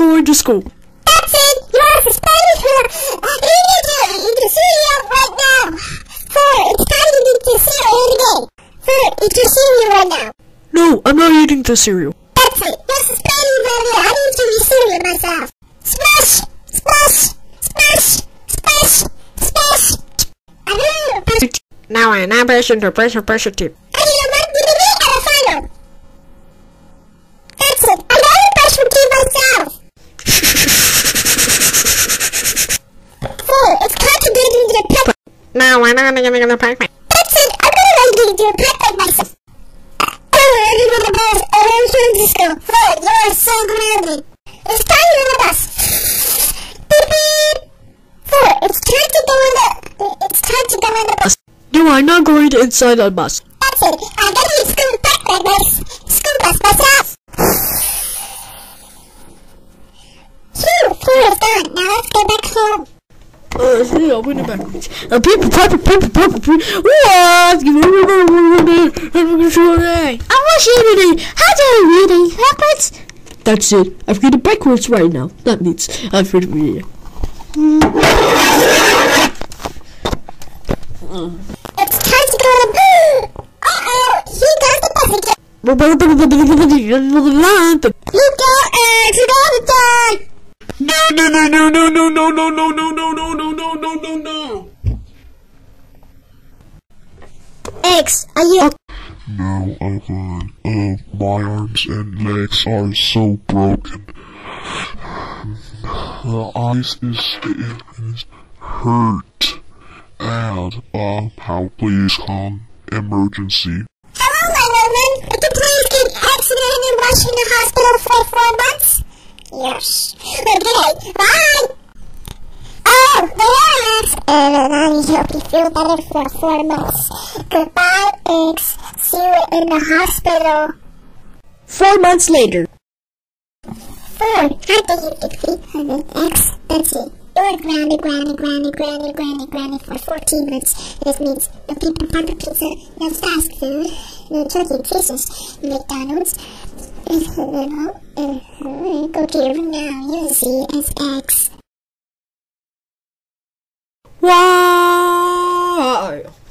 going to school. That's it. You're suspended for eating the cereal right now. 4, it's time to eat the cereal again. 4, eat your cereal right now. No, I'm not eating the cereal. That's it. You're suspended for me. I need to eat cereal myself. Smash! Smash! Smash! Smash! Smash! Now I'm not pressing the pressure tip. I need a mark with me and a final. That's it. I got a pressure tip myself. 4, it's time to get into the pepper. Now I'm not going to pack. That's it. I'm gonna get into the pepper myself. I'm going to bus. I'm going to school. 4, you're so grounded. It's time to go on the bus. Beep beep. 4, it's time to go on the bus. No, I'm not going to inside the bus. That's it. I'm going to school back like this. School bus myself. Phew, 4 is done. Now let's go back home. See, I'll put it backwards. People, what? I was reading. How do I read it backwards? That's it. I've read it backwards right now. That means I've read it. It's time to go to the boo. Uh-oh, he got the bus again. You go, X, you gotta die. No. X, are you okay? No, I'm fine. My arms and legs are so broken. The eyes is hurt. And, how please come emergency. Hello, 911. Could you please get accident and rush in the hospital for 4 months? Yes. Okay, bye. Oh, relax. And I hope you feel better for 4 months. Goodbye, X. See you in the hospital. 4 months later. 4, I think you could feed X. That's it. You're grounded for 14 months. This means no people, Papa Pizza, no fast food, no Chuck E. Cheese's, McDonald's. Go to your room now. You'll see as X. Wow.